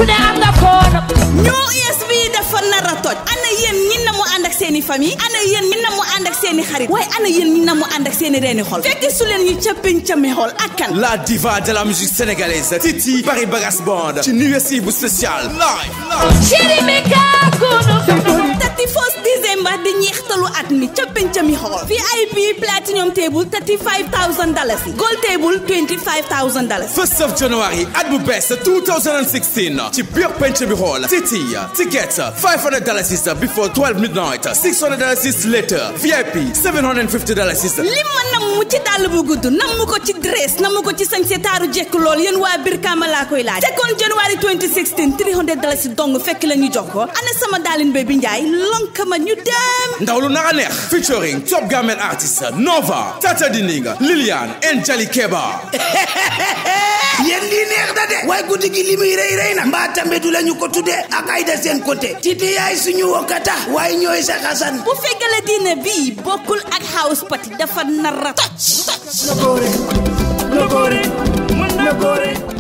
ku ne am nga koona ñoo ESV dafa nar a toj ana yéen ñi na mu ànd ak seeni famille ana yéen ñi na mu ànd ak seeni xarit waaye ana yéen ñi na mu ànd ak seeni reeni xol fekk su leen ñu ca pencami xol ak kan la diva de la musique sénégalaise Titi Paris Bagas Band ci New Year's Eve spécial live chéri meka kono 31 décembre di ñeextalu at mi ca pencami xol VIP platinum table $35,000 gold table $25,000 1st of January at bu bees 2016 ci biir pencami xol Titi tickets $500 before 12 midnight $600 later VIP $750 li ma namm ci dàll bu gudd namm ko ci dress namm ko ci sañse taaru jekk lool yéen waa Brikama laa koy laaj 2nd January 2016 $300 dong fekk la ñu jox ko ana sama daalin Baby Ndiaye lonkama ñu dem ndaw lu nara neex featuring top gamel artist Nova Tata Dininga Liliane and Jali Keba yéen lii neex da de waaye guddi gi li muy rëy rëy na mbaa tambe du lañu ko tudde ak Aïda seen côté Titi yaay suñu wokkata waaye ñooy sa xasan bu fekkale diine bii bokkul ak house party dafa nar a toj na góore mën na góore